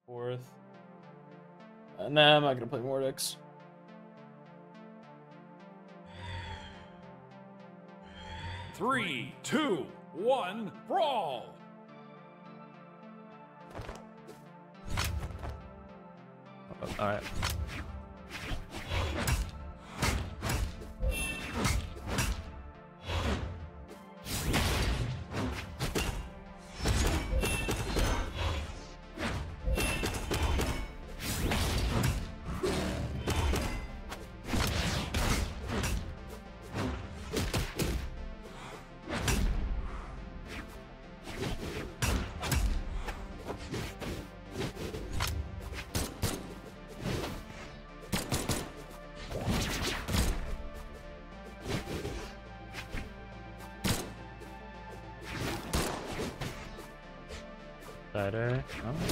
4th. Nah, I'm not gonna play Mordex. Three, two, one, brawl! Alright. Better.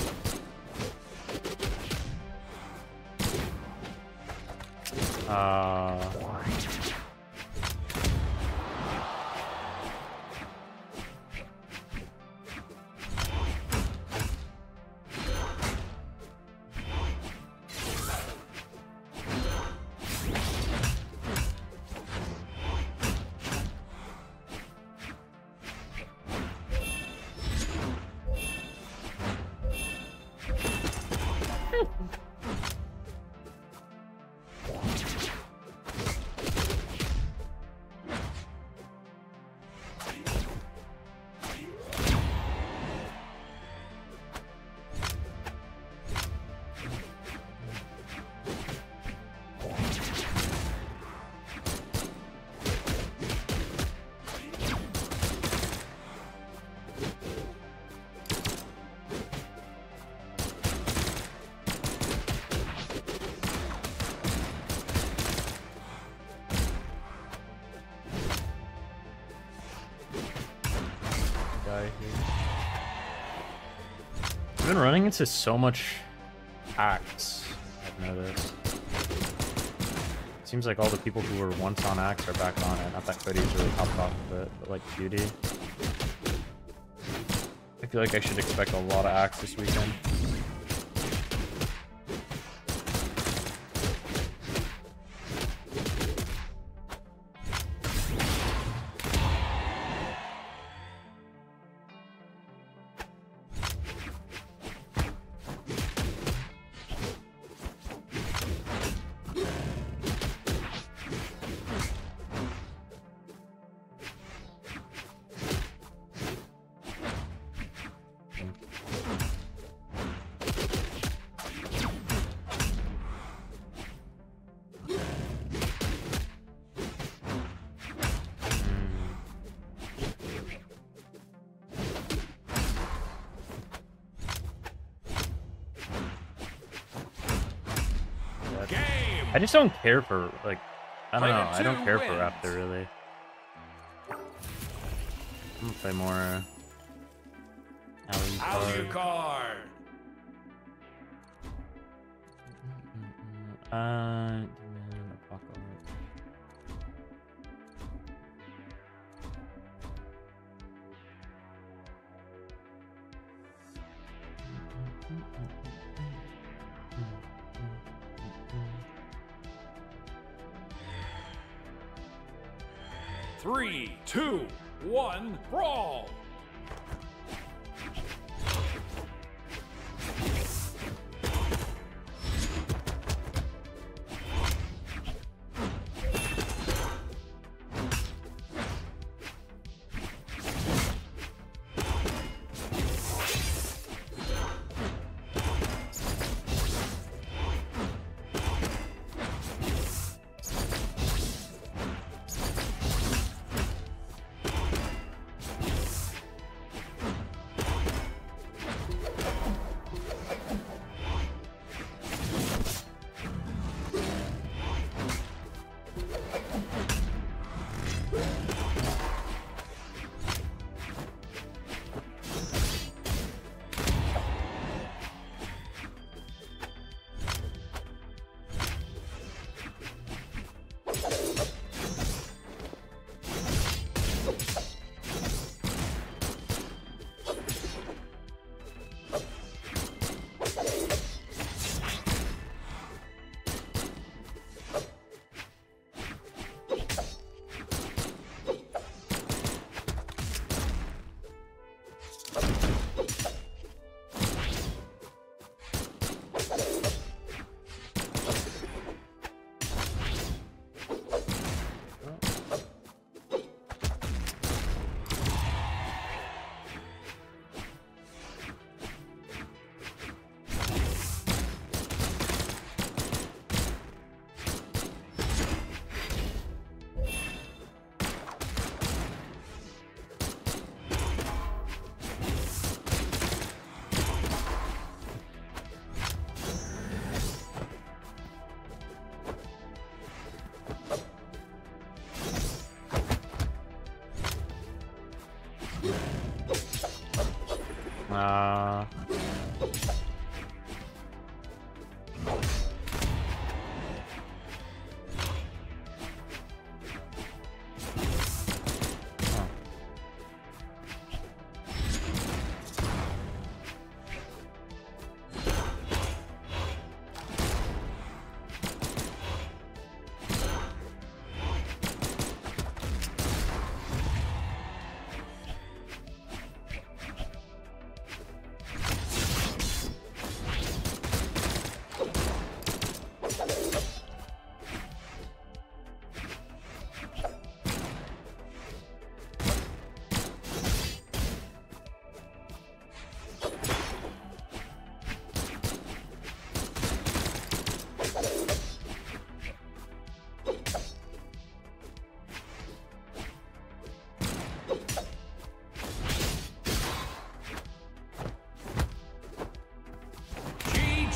I've been running into so much Axe, I've noticed. Seems like all the people who were once on Axe are back on it. Not that Cody's really hopped off of it, but like Beauty. I feel like I should expect a lot of Axe this weekend. I just don't care for, like, I don't know, I don't care for Raptor, really. I'm gonna play more Alucard. Three, two, one, brawl!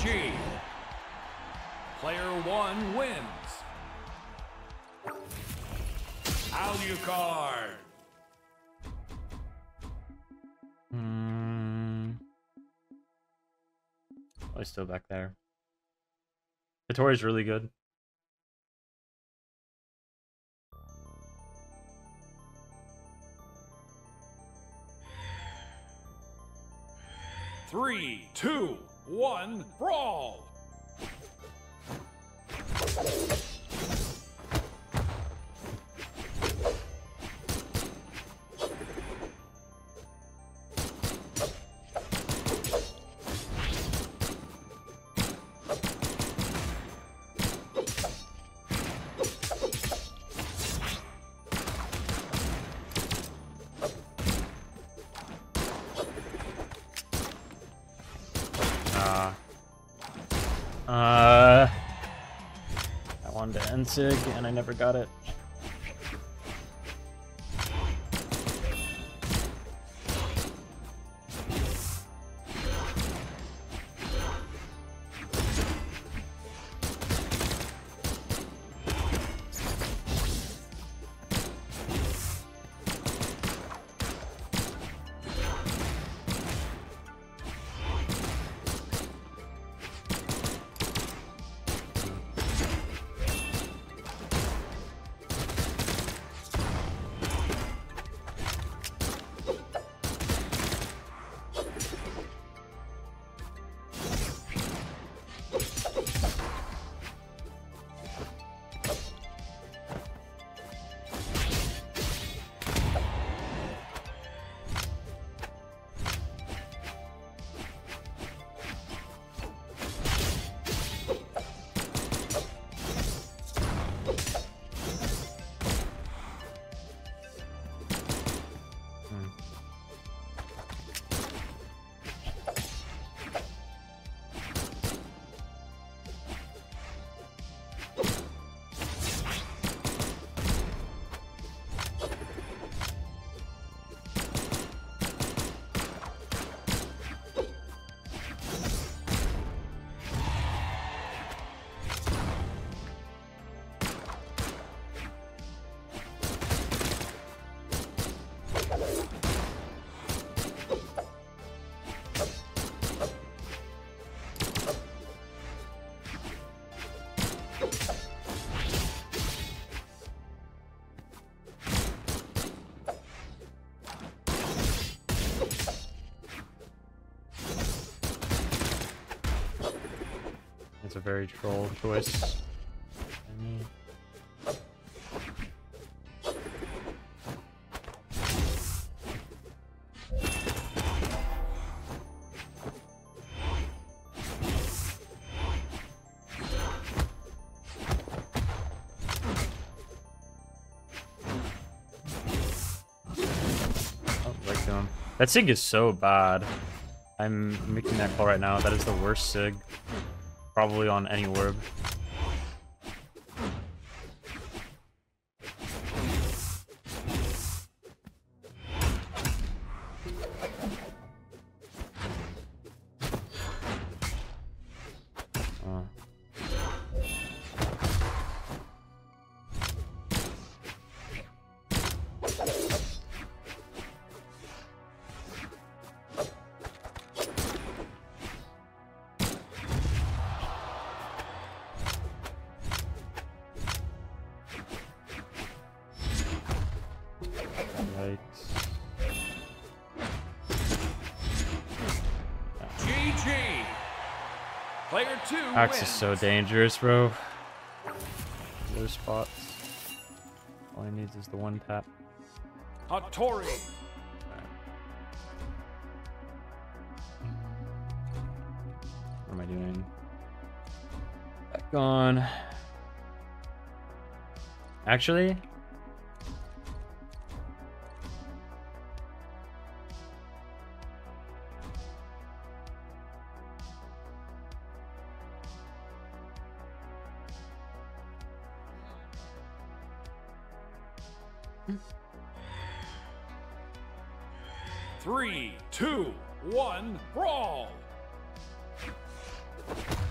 GG. Player 1 wins. Alucard. Oh, he's still back there. Hattori's really good. Three, two, one, brawl! I wanted to end Sig and I never got it. It's a very troll choice. That Sig is so bad. I'm making that call right now. That is the worst Sig. Probably on any orb. GG. Player 2 Axe wins. is so dangerous, bro. Those spots. All he needs is the one tap. Hattori. What am I doing? Back on. Actually, Three, two, one, brawl!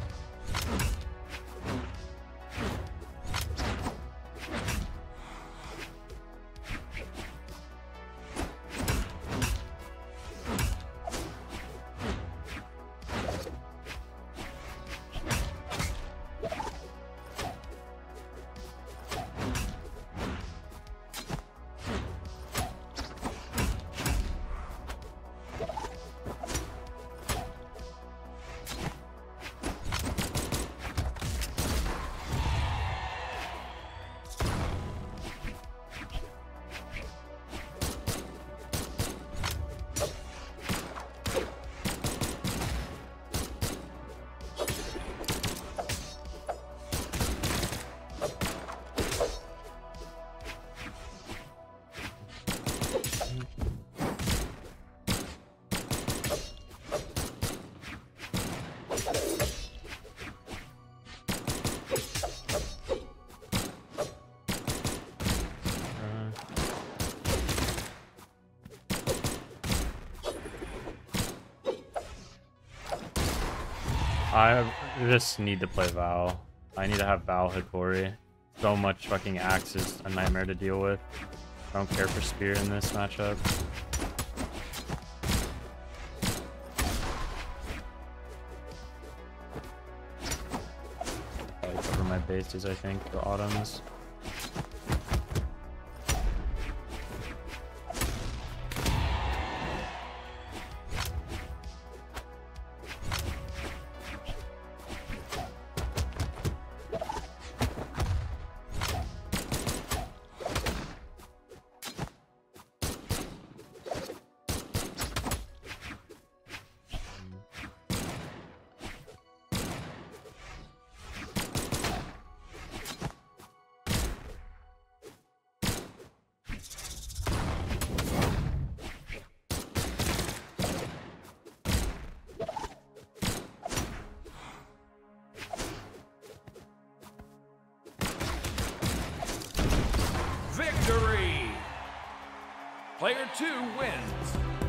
I just need to play Val. I need to have Val Hattori. So much fucking axe is a nightmare to deal with. I don't care for Spear in this matchup. Probably cover my bases, I think, for autumns. Victory! Player 2 wins.